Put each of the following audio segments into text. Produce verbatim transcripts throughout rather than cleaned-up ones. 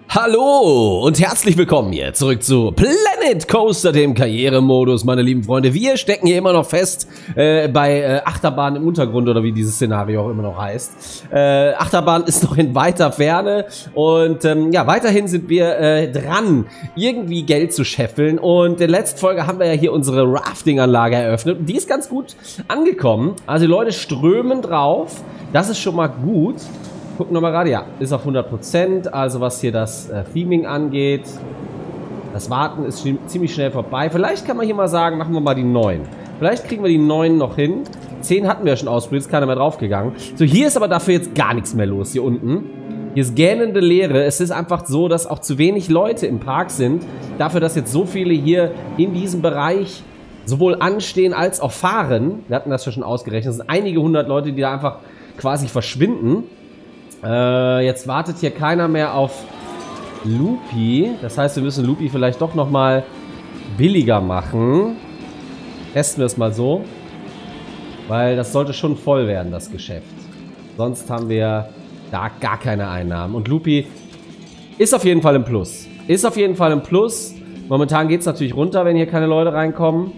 Hallo und herzlich willkommen hier zurück zu Planet Coaster, dem Karrieremodus, meine lieben Freunde. Wir stecken hier immer noch fest äh, bei äh, Achterbahn im Untergrund oder wie dieses Szenario auch immer noch heißt. Äh, Achterbahn ist noch in weiter Ferne und ähm, ja, weiterhin sind wir äh, dran, irgendwie Geld zu scheffeln. Und in der letzten Folge haben wir ja hier unsere Rafting-Anlage eröffnet und die ist ganz gut angekommen. Also die Leute strömen drauf, das ist schon mal gut. Gucken wir mal gerade, ja, ist auf hundert Prozent, also was hier das äh, Theming angeht. Das Warten ist ziemlich schnell vorbei. Vielleicht kann man hier mal sagen, machen wir mal die neun. Vielleicht kriegen wir die neun noch hin. zehn hatten wir ja schon ausprobiert, ist keiner mehr draufgegangen. So, hier ist aber dafür jetzt gar nichts mehr los, hier unten. Hier ist gähnende Leere. Es ist einfach so, dass auch zu wenig Leute im Park sind. Dafür, dass jetzt so viele hier in diesem Bereich sowohl anstehen als auch fahren. Wir hatten das ja schon ausgerechnet. Es sind einige hundert Leute, die da einfach quasi verschwinden. Äh, jetzt wartet hier keiner mehr auf Loopy. Das heißt, wir müssen Loopy vielleicht doch nochmal billiger machen. Testen wir es mal so. Weil das sollte schon voll werden, das Geschäft. Sonst haben wir da gar keine Einnahmen. Und Loopy ist auf jeden Fall im Plus. Ist auf jeden Fall im Plus. Momentan geht es natürlich runter, wenn hier keine Leute reinkommen.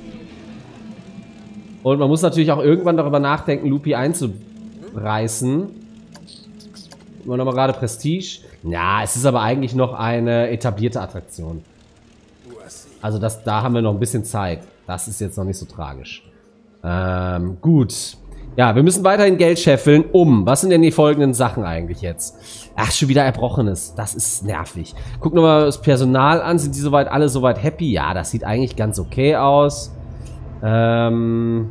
Und man muss natürlich auch irgendwann darüber nachdenken, Loopy einzureißen. Immer noch mal gerade Prestige. Ja, es ist aber eigentlich noch eine etablierte Attraktion. Also das, da haben wir noch ein bisschen Zeit. Das ist jetzt noch nicht so tragisch. Ähm, gut. Ja, wir müssen weiterhin Geld scheffeln, um. Was sind denn die folgenden Sachen eigentlich jetzt? Ach, schon wieder Erbrochenes. Das ist nervig. Gucken wir mal das Personal an. Sind die soweit alle soweit happy? Ja, das sieht eigentlich ganz okay aus. Ähm,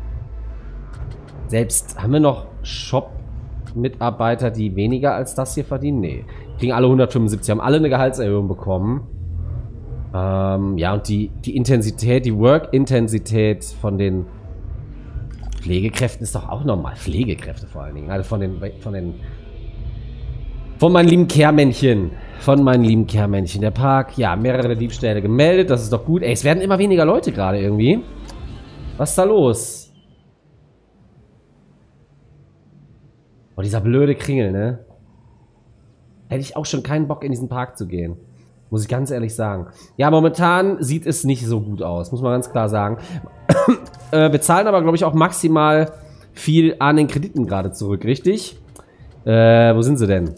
selbst haben wir noch Shop Mitarbeiter, die weniger als das hier verdienen? Nee. Kriegen alle hundertfünfundsiebzig, haben alle eine Gehaltserhöhung bekommen. Ähm, ja, und die, die Intensität, die Work-Intensität von den Pflegekräften ist doch auch normal. Pflegekräfte vor allen Dingen. Also von den, von den, von meinen lieben Kehrmännchen. Von meinen lieben Kehrmännchen. Der Park, ja, mehrere Diebstähle gemeldet, das ist doch gut. Ey, es werden immer weniger Leute gerade irgendwie. Was ist da los? Oh, dieser blöde Kringel, ne? Hätte ich auch schon keinen Bock, in diesen Park zu gehen. Muss ich ganz ehrlich sagen. Ja, momentan sieht es nicht so gut aus. Muss man ganz klar sagen. äh, wir zahlen aber, glaube ich, auch maximal viel an den Krediten gerade zurück, richtig? Äh, wo sind sie denn?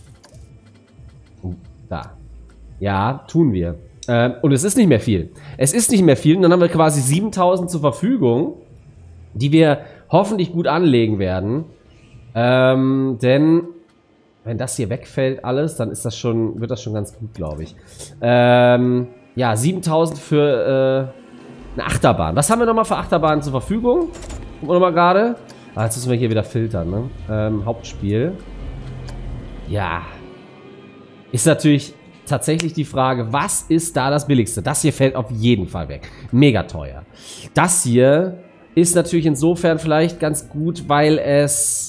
Da. Ja, tun wir. Äh, und es ist nicht mehr viel. Es ist nicht mehr viel. Und dann haben wir quasi siebentausend zur Verfügung, die wir hoffentlich gut anlegen werden. Ähm, denn wenn das hier wegfällt alles, dann ist das schon, wird das schon ganz gut, glaube ich. Ähm, ja, siebentausend für äh, eine Achterbahn. Was haben wir nochmal für Achterbahnen zur Verfügung? Gucken wir nochmal gerade. Ah, jetzt müssen wir hier wieder filtern, ne? Ähm, Hauptspiel. Ja. Ist natürlich tatsächlich die Frage, was ist da das Billigste? Das hier fällt auf jeden Fall weg. Mega teuer. Das hier ist natürlich insofern vielleicht ganz gut, weil es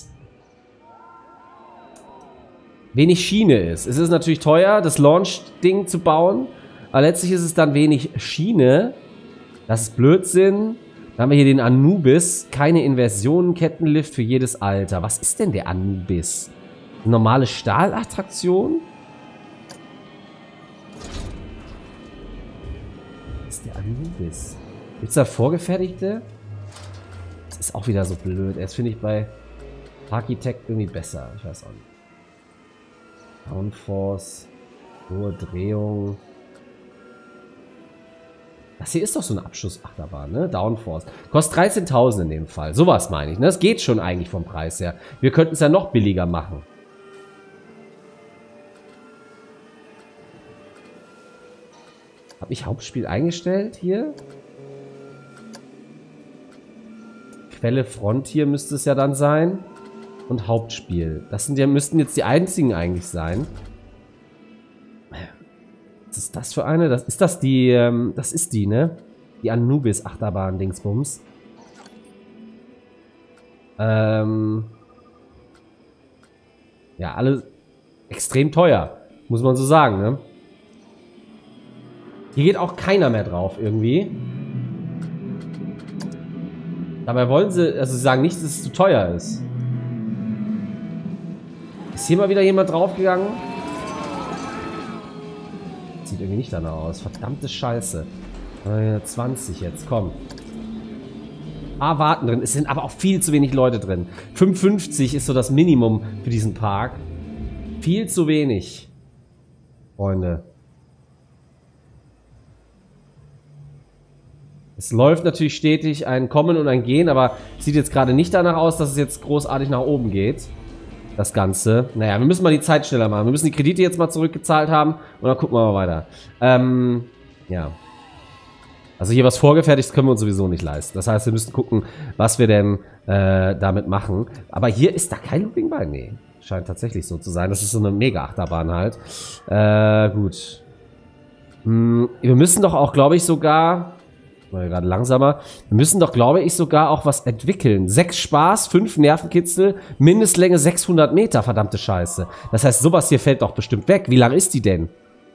wenig Schiene ist. Es ist natürlich teuer, das Launch-Ding zu bauen, aber letztlich ist es dann wenig Schiene. Das ist Blödsinn. Dann haben wir hier den Anubis. Keine Inversionen, Kettenlift für jedes Alter. Was ist denn der Anubis? Eine normale Stahlattraktion? Was ist der Anubis? Gibt es da vorgefertigte? Das ist auch wieder so blöd. Das finde ich bei Architect irgendwie besser. Ich weiß auch nicht. Downforce, hohe Drehung. Das hier ist doch so eine Abschussachterbahn, ne? Downforce. Kostet dreizehntausend in dem Fall. Sowas meine ich, ne? Das geht schon eigentlich vom Preis her. Wir könnten es ja noch billiger machen. Habe ich Hauptspiel eingestellt hier? Quelle Frontier müsste es ja dann sein. Und Hauptspiel. Das sind ja, müssten jetzt die einzigen eigentlich sein. Was ist das für eine? Das ist das die, ähm, das ist die, ne? Die Anubis-Achterbahn-Dingsbums. Ähm. Ja, alle extrem teuer. Muss man so sagen, ne? Hier geht auch keiner mehr drauf, irgendwie. Dabei wollen sie, also sie sagen nicht, dass es zu teuer ist. Ist hier mal wieder jemand draufgegangen? Sieht irgendwie nicht danach aus. Verdammte Scheiße. zwanzig jetzt, komm. Ah, warten drin. Es sind aber auch viel zu wenig Leute drin. fünfundfünfzig ist so das Minimum für diesen Park. Viel zu wenig. Freunde. Es läuft natürlich stetig ein Kommen und ein Gehen, aber sieht jetzt gerade nicht danach aus, dass es jetzt großartig nach oben geht. Das Ganze. Naja, wir müssen mal die Zeit schneller machen. Wir müssen die Kredite jetzt mal zurückgezahlt haben und dann gucken wir mal weiter. Ähm, ja. Also hier was Vorgefertigtes können wir uns sowieso nicht leisten. Das heißt, wir müssen gucken, was wir denn äh, damit machen. Aber hier ist da kein Looping bei. Nee, scheint tatsächlich so zu sein. Das ist so eine Mega-Achterbahn halt. Äh, gut. Hm, wir müssen doch auch, glaube ich, sogar... Mal gerade langsamer. Wir müssen doch, glaube ich, sogar auch was entwickeln. Sechs Spaß, fünf Nervenkitzel, Mindestlänge sechshundert Meter, verdammte Scheiße. Das heißt, sowas hier fällt doch bestimmt weg. Wie lang ist die denn?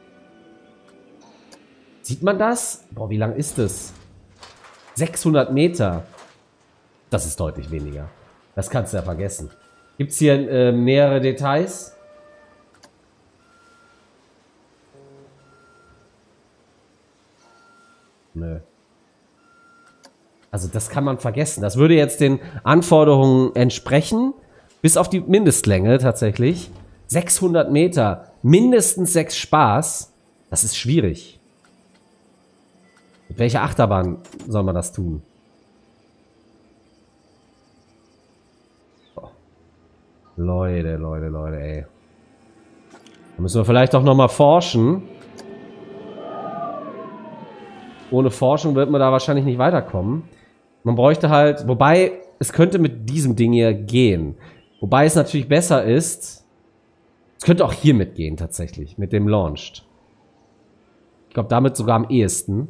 Sieht man das? Boah, wie lang ist das? sechshundert Meter. Das ist deutlich weniger. Das kannst du ja vergessen. Gibt es hier äh, mehrere Details? Nö. Also das kann man vergessen. Das würde jetzt den Anforderungen entsprechen. Bis auf die Mindestlänge tatsächlich. sechshundert Meter. Mindestens sechs Spaß. Das ist schwierig. Mit welcher Achterbahn soll man das tun? Oh. Leute, Leute, Leute, ey. Da müssen wir vielleicht doch nochmal forschen. Ohne Forschung wird man da wahrscheinlich nicht weiterkommen. Man bräuchte halt, wobei, es könnte mit diesem Ding hier gehen. Wobei es natürlich besser ist, es könnte auch hier mitgehen tatsächlich, mit dem Launched. Ich glaube, damit sogar am ehesten.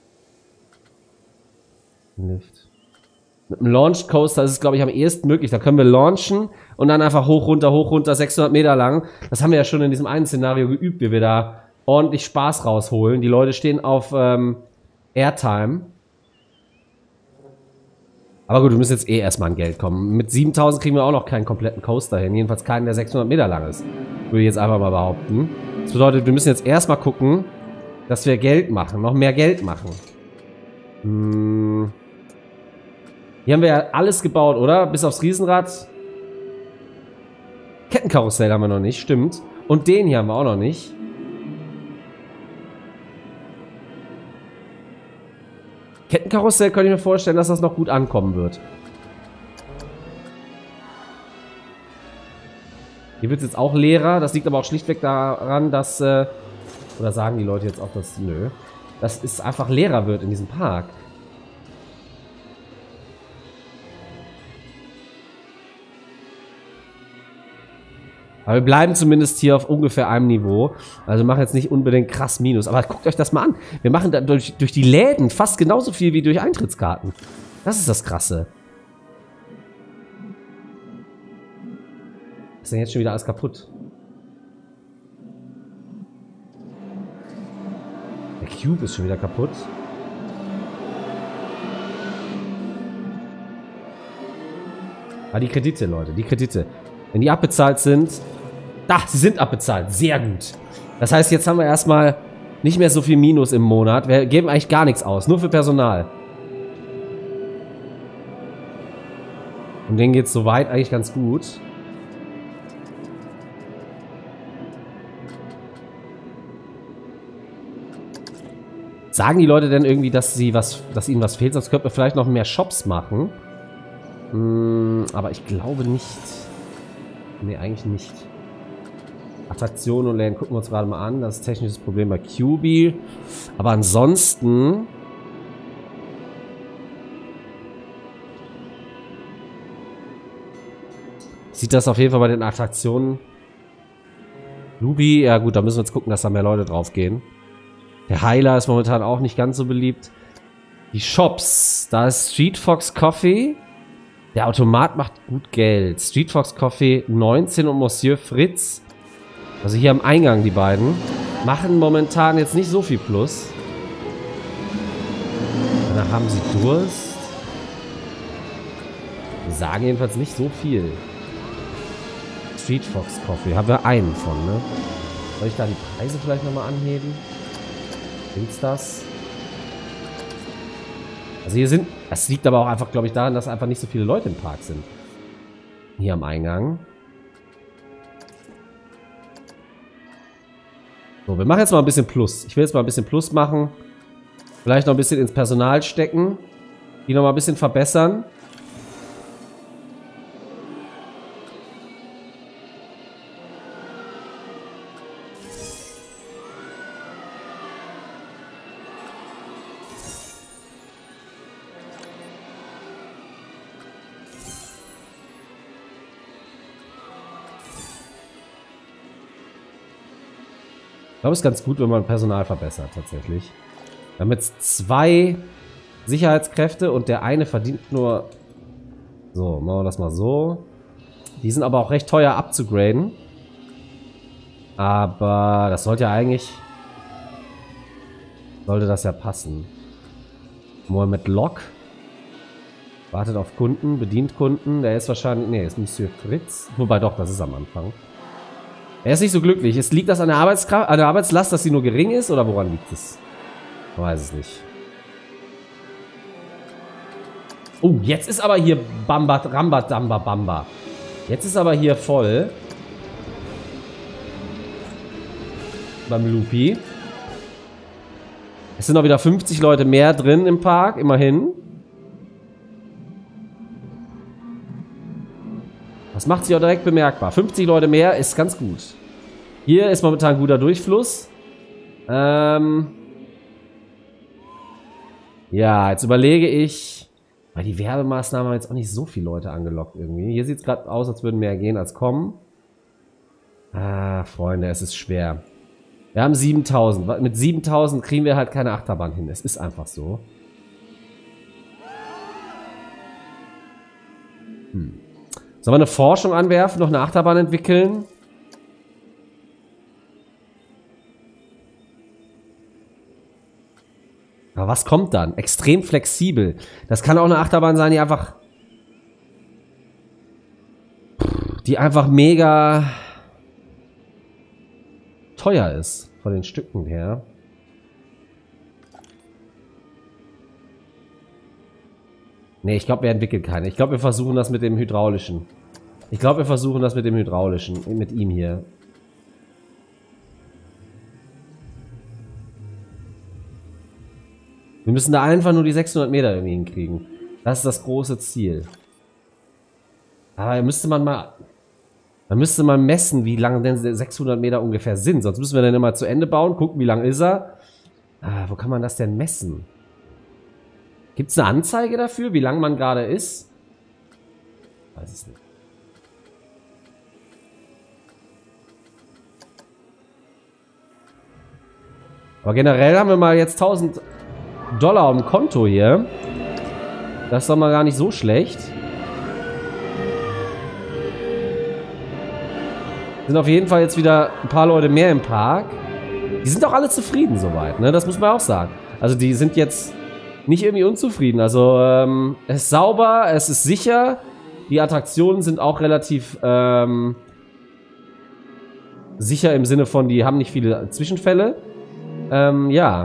Lift. Mit dem Launched Coaster ist es, glaube ich, am ehesten möglich. Da können wir launchen und dann einfach hoch, runter, hoch, runter, sechshundert Meter lang. Das haben wir ja schon in diesem einen Szenario geübt, wie wir da ordentlich Spaß rausholen. Die Leute stehen auf ähm, Airtime. Aber gut, wir müssen jetzt eh erstmal an Geld kommen. Mit siebentausend kriegen wir auch noch keinen kompletten Coaster hin. Jedenfalls keinen, der sechshundert Meter lang ist. Würde ich jetzt einfach mal behaupten. Das bedeutet, wir müssen jetzt erstmal gucken, dass wir Geld machen. Noch mehr Geld machen. Hm. Hier haben wir ja alles gebaut, oder? Bis aufs Riesenrad. Kettenkarussell haben wir noch nicht, stimmt. Und den hier haben wir auch noch nicht. Kettenkarussell könnte ich mir vorstellen, dass das noch gut ankommen wird. Hier wird es jetzt auch leerer. Das liegt aber auch schlichtweg daran, dass... Äh, oder sagen die Leute jetzt auch, dass... Nö. Dass es einfach leerer wird in diesem Park. Aber wir bleiben zumindest hier auf ungefähr einem Niveau. Also machen jetzt nicht unbedingt krass Minus. Aber guckt euch das mal an. Wir machen da durch, durch die Läden fast genauso viel wie durch Eintrittskarten. Das ist das Krasse. Ist denn jetzt schon wieder alles kaputt? Der Cube ist schon wieder kaputt. Ah, die Kredite, Leute. Die Kredite. Wenn die abbezahlt sind... Da, sie sind abbezahlt. Sehr gut. Das heißt, jetzt haben wir erstmal nicht mehr so viel Minus im Monat. Wir geben eigentlich gar nichts aus. Nur für Personal. Und denen geht es soweit eigentlich ganz gut. Sagen die Leute denn irgendwie, dass sie was, dass ihnen was fehlt? Sonst könnten wir vielleicht noch mehr Shops machen. Hm, aber ich glaube nicht. Nee, eigentlich nicht. Attraktionen und Läden gucken wir uns gerade mal an. Das ist ein technisches Problem bei Q B. Aber ansonsten... sieht das auf jeden Fall bei den Attraktionen... Lubi, ja gut, da müssen wir jetzt gucken, dass da mehr Leute drauf gehen. Der Heiler ist momentan auch nicht ganz so beliebt. Die Shops. Da ist Street Fox Coffee. Der Automat macht gut Geld. Street Fox Coffee neunzehn und Monsieur Fritz. Also hier am Eingang die beiden. Machen momentan jetzt nicht so viel Plus. Danach haben sie Durst. Die sagen jedenfalls nicht so viel. Street Fox Coffee. Haben wir einen von, ne? Soll ich da die Preise vielleicht nochmal anheben? Bringt's das? Also hier sind... Das liegt aber auch einfach, glaube ich, daran, dass einfach nicht so viele Leute im Park sind. Hier am Eingang. So, wir machen jetzt mal ein bisschen Plus. Ich will jetzt mal ein bisschen Plus machen. Vielleicht noch ein bisschen ins Personal stecken. Die noch mal ein bisschen verbessern. Ich glaube, es ist ganz gut, wenn man Personal verbessert, tatsächlich. Wir haben jetzt zwei Sicherheitskräfte und der eine verdient nur... So, machen wir das mal so. Die sind aber auch recht teuer abzugraden. Aber das sollte ja eigentlich... Sollte das ja passen. Mohammed Lok. Wartet auf Kunden, bedient Kunden. Der ist wahrscheinlich... Ne, ist Monsieur Fritz. Wobei doch, das ist am Anfang. Er ist nicht so glücklich. Es liegt das an der Arbeitskraft, an der Arbeitslast, dass sie nur gering ist? Oder woran liegt es? Ich weiß es nicht. Oh, jetzt ist aber hier Bamba, Ramba, Damba, Bamba. Jetzt ist aber hier voll. Beim Lupi. Es sind noch wieder fünfzig Leute mehr drin im Park, immerhin. Das macht sich auch direkt bemerkbar. fünfzig Leute mehr ist ganz gut. Hier ist momentan ein guter Durchfluss. Ähm ja, jetzt überlege ich... Weil die Werbemaßnahmen haben jetzt auch nicht so viele Leute angelockt irgendwie. Hier sieht es gerade aus, als würden mehr gehen als kommen. Ah, Freunde, es ist schwer. Wir haben siebentausend. Mit siebentausend kriegen wir halt keine Achterbahn hin. Es ist einfach so. Hm. Sollen wir eine Forschung anwerfen, noch eine Achterbahn entwickeln? Aber was kommt dann? Extrem flexibel. Das kann auch eine Achterbahn sein, die einfach... Die einfach mega... teuer ist. Von den Stücken her. Ne, ich glaube, wir entwickeln keine. Ich glaube, wir versuchen das mit dem Hydraulischen. Ich glaube, wir versuchen das mit dem Hydraulischen. Mit ihm hier. Wir müssen da einfach nur die sechshundert Meter irgendwie hinkriegen. Das ist das große Ziel. Aber da müsste man mal... Da müsste man messen, wie lang denn sechshundert Meter ungefähr sind. Sonst müssen wir dann immer zu Ende bauen, gucken, wie lang ist er. Ah, wo kann man das denn messen? Gibt es eine Anzeige dafür, wie lang man gerade ist? Weiß es nicht. Aber generell haben wir mal jetzt tausend Dollar auf dem Konto hier. Das ist doch mal gar nicht so schlecht. Sind auf jeden Fall jetzt wieder ein paar Leute mehr im Park. Die sind auch alle zufrieden soweit, ne? Das muss man auch sagen. Also die sind jetzt nicht irgendwie unzufrieden. Also ähm, es ist sauber, es ist sicher. Die Attraktionen sind auch relativ ähm, sicher im Sinne von, die haben nicht viele Zwischenfälle. Ähm, ja.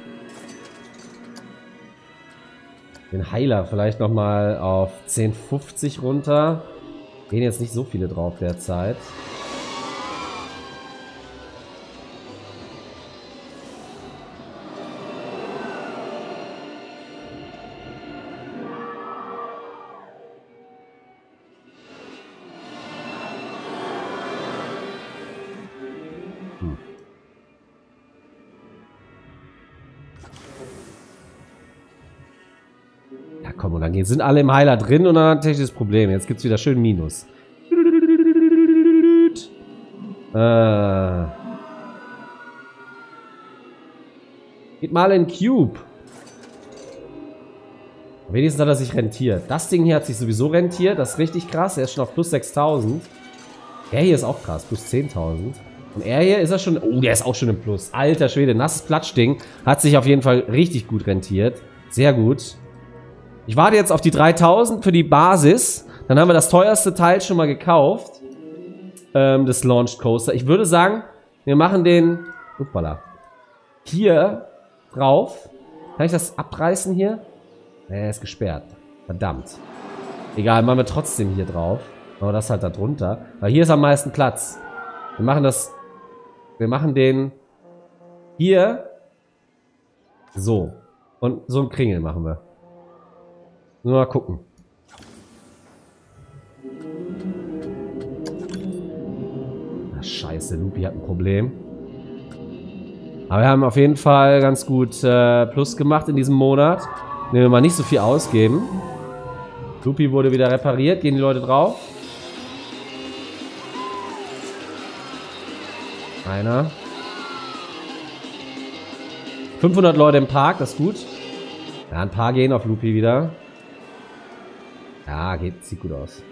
Den Heiler vielleicht nochmal auf zehn fünfzig runter. Gehen jetzt nicht so viele drauf derzeit. Hm. Ja, komm, und dann sind alle im Heiler drin und dann ein technisches Problem. Jetzt gibt es wieder schön Minus. Äh. Geht mal in Cube. Wenigstens hat er sich rentiert. Das Ding hier hat sich sowieso rentiert. Das ist richtig krass. Er ist schon auf plus sechstausend. Er hier ist auch krass. Plus zehntausend. Und er hier ist er schon... Oh, der ist auch schon im Plus. Alter Schwede. Nasses Platschding. Hat sich auf jeden Fall richtig gut rentiert. Sehr gut. Ich warte jetzt auf die dreitausend für die Basis. Dann haben wir das teuerste Teil schon mal gekauft. Ähm, des Launched Coaster. Ich würde sagen, wir machen den... Uppala. Hier drauf. Kann ich das abreißen hier? Nee, ist gesperrt. Verdammt. Egal, machen wir trotzdem hier drauf. Aber das halt da drunter. Weil hier ist am meisten Platz. Wir machen das... Wir machen den... Hier... So. Und so einen Kringel machen wir. Nur mal gucken. Ach, scheiße, Lupi hat ein Problem. Aber wir haben auf jeden Fall ganz gut äh, Plus gemacht in diesem Monat. Nehmen wir mal nicht so viel ausgeben. Lupi wurde wieder repariert. Gehen die Leute drauf? Einer. fünfhundert Leute im Park, das ist gut. Ja, ein paar gehen auf Lupi wieder. Ja, geht, sieht gut aus.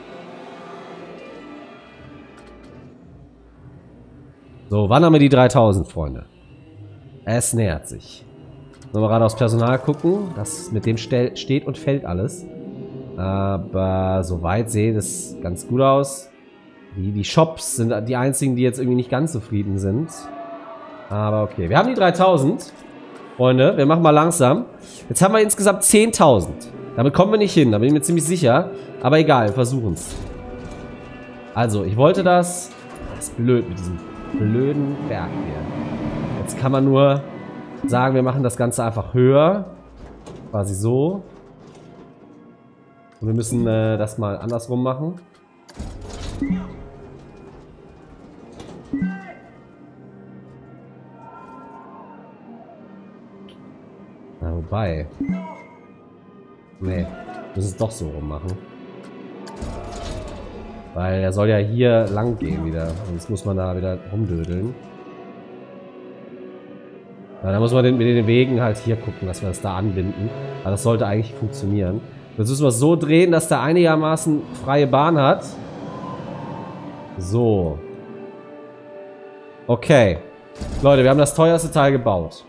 So, wann haben wir die dreitausend, Freunde? Es nähert sich. Sollen wir gerade aufs Personal gucken. Das mit dem steht und fällt alles. Aber soweit sieht es ganz gut aus. Die, die Shops sind die einzigen, die jetzt irgendwie nicht ganz zufrieden sind. Aber okay. Wir haben die dreitausend. Freunde, wir machen mal langsam. Jetzt haben wir insgesamt zehntausend. Damit kommen wir nicht hin, da bin ich mir ziemlich sicher. Aber egal, wir versuchen es. Also, ich wollte das... Das ist blöd mit diesem blöden Berg hier. Jetzt kann man nur sagen, wir machen das Ganze einfach höher. Quasi so. Und wir müssen äh, das mal andersrum machen. Na, wobei. Nee, müssen es doch so rum machen. Weil er soll ja hier lang gehen wieder. Sonst muss man da wieder rumdödeln. Ja, da muss man den, mit den Wegen halt hier gucken, dass wir das da anbinden. Aber das sollte eigentlich funktionieren. Jetzt müssen wir es so drehen, dass der einigermaßen freie Bahn hat. So. Okay. Leute, wir haben das teuerste Teil gebaut.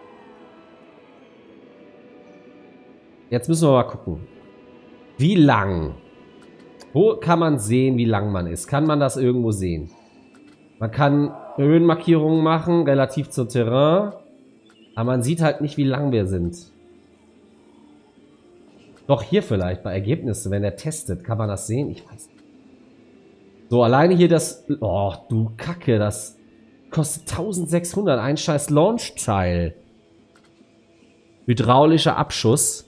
Jetzt müssen wir mal gucken. Wie lang? Wo kann man sehen, wie lang man ist? Kann man das irgendwo sehen? Man kann Höhenmarkierungen machen, relativ zum Terrain. Aber man sieht halt nicht, wie lang wir sind. Doch hier vielleicht, bei Ergebnissen, wenn er testet, kann man das sehen? Ich weiß nicht. So, alleine hier das... Oh, du Kacke, das kostet eintausendsechshundert. Ein scheiß Launch-Teil. Hydraulischer Abschuss.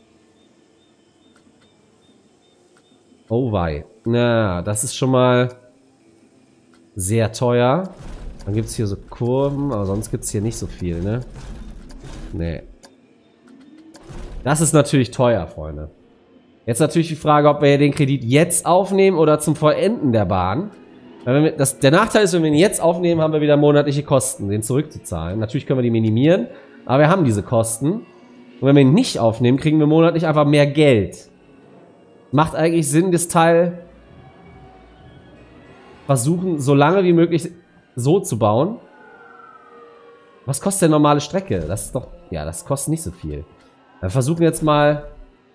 Oh wei. Na, das ist schon mal sehr teuer. Dann gibt es hier so Kurven, aber sonst gibt es hier nicht so viel, ne? Nee. Das ist natürlich teuer, Freunde. Jetzt natürlich die Frage, ob wir den Kredit jetzt aufnehmen oder zum Vollenden der Bahn. Weil wir, das, der Nachteil ist, wenn wir ihn jetzt aufnehmen, haben wir wieder monatliche Kosten, den zurückzuzahlen. Natürlich können wir die minimieren, aber wir haben diese Kosten. Und wenn wir ihn nicht aufnehmen, kriegen wir monatlich einfach mehr Geld. Macht eigentlich Sinn, das Teil versuchen, so lange wie möglich so zu bauen. Was kostet denn normale Strecke? Das ist doch... Ja, das kostet nicht so viel. Wir versuchen jetzt mal...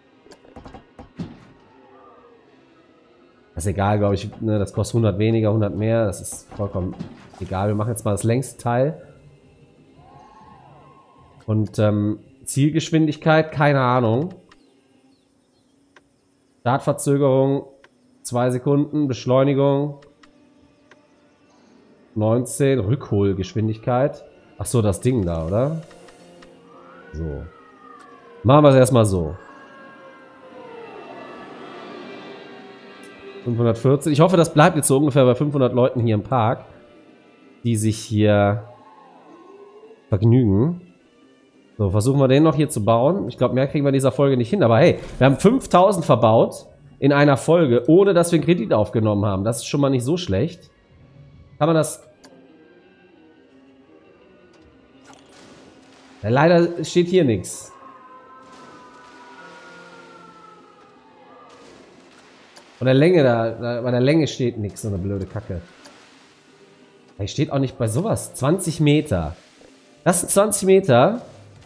Das ist egal, glaube ich. Ne, das kostet hundert weniger, hundert mehr. Das ist vollkommen egal. Wir machen jetzt mal das längste Teil. Und ähm, Zielgeschwindigkeit, keine Ahnung. Startverzögerung zwei Sekunden, Beschleunigung neunzehn, Rückholgeschwindigkeit. Ach so, das Ding da, oder? So. Machen wir es erstmal so. fünfhundertvierzehn. Ich hoffe, das bleibt jetzt so ungefähr bei fünfhundert Leuten hier im Park, die sich hier vergnügen. So, versuchen wir den noch hier zu bauen. Ich glaube, mehr kriegen wir in dieser Folge nicht hin. Aber hey, wir haben fünftausend verbaut in einer Folge, ohne dass wir einen Kredit aufgenommen haben. Das ist schon mal nicht so schlecht. Kann man das... Ja, leider steht hier nichts. Von der Länge da, da, bei der Länge steht nichts, so eine blöde Kacke. Hier steht auch nicht bei sowas. zwanzig Meter. Das sind zwanzig Meter.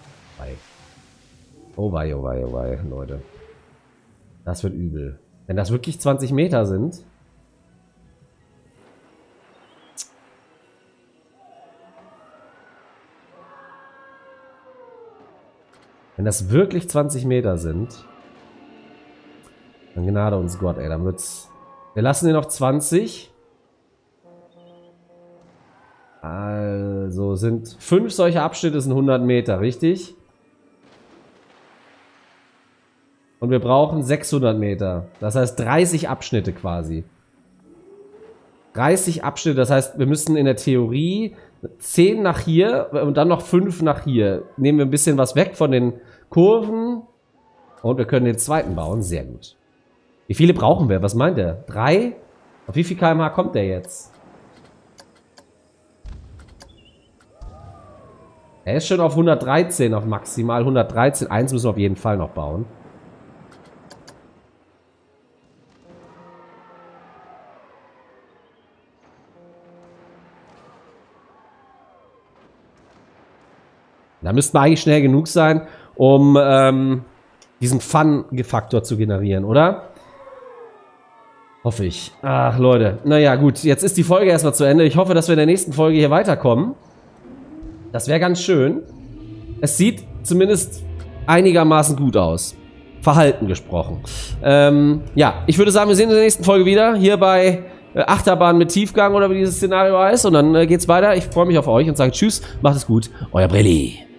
Oh wei, oh wei, oh wei, Leute. Das wird übel. Wenn das wirklich zwanzig Meter sind. Wenn das wirklich zwanzig Meter sind, dann gnade uns Gott, ey, dann wird's... Wir lassen den auf zwanzig. Also sind fünf solche Abschnitte, sind hundert Meter, richtig? Und wir brauchen sechshundert Meter. Das heißt dreißig Abschnitte quasi. dreißig Abschnitte, das heißt, wir müssen in der Theorie zehn nach hier und dann noch fünf nach hier. Nehmen wir ein bisschen was weg von den Kurven und wir können den zweiten bauen. Sehr gut. Wie viele brauchen wir? Was meint der? Drei? Auf wie viel Kilometer pro Stunde kommt der jetzt? Er ist schon auf hundertdreizehn, auf maximal hundertdreizehn. Eins müssen wir auf jeden Fall noch bauen. Da müsste man eigentlich schnell genug sein, um ähm, diesen Fun-Faktor zu generieren, oder? Hoffe ich. Ach, Leute. Naja, gut. Jetzt ist die Folge erstmal zu Ende. Ich hoffe, dass wir in der nächsten Folge hier weiterkommen. Das wäre ganz schön. Es sieht zumindest einigermaßen gut aus. Verhalten gesprochen. Ähm, ja, ich würde sagen, wir sehen uns in der nächsten Folge wieder. Hier bei äh, Achterbahn mit Tiefgang oder wie dieses Szenario heißt. Und dann äh, geht's weiter. Ich freue mich auf euch und sage Tschüss. Macht es gut. Euer Brelli.